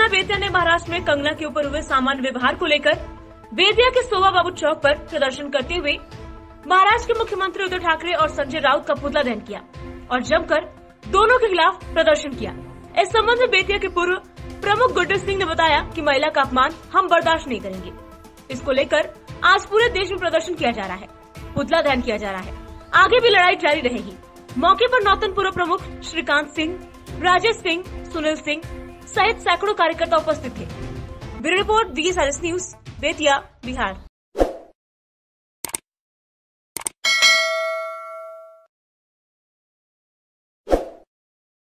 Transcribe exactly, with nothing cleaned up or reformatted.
थाना बेतिया ने महाराष्ट्र में कंगना के ऊपर हुए सामान्य व्यवहार को लेकर बेतिया के सोवा बाबू चौक पर प्रदर्शन करते हुए महाराष्ट्र के मुख्यमंत्री उद्धव ठाकरे और संजय राउत का पुतला दहन किया और जमकर दोनों के खिलाफ प्रदर्शन किया। इस संबंध में बेतिया के पूर्व प्रमुख गुड्डू सिंह ने बताया कि महिला का अपमान हम बर्दाश्त नहीं करेंगे। इसको लेकर आज पूरे देश में प्रदर्शन किया जा रहा है, पुतला दहन किया जा रहा है। आगे भी लड़ाई जारी रहेगी। मौके पर नौतन पूर्व प्रमुख श्रीकांत सिंह, राजेश सिंह, सुनील सिंह सहित सैकड़ों कार्यकर्ता उपस्थित थे। Bureau report, VSRS news, Bettiah, Bihar.